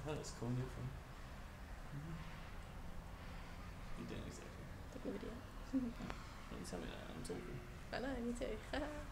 That looks cool, you're from. You're doing exactly. Take a video. Don't you tell me that, I'm talking. I know, me too.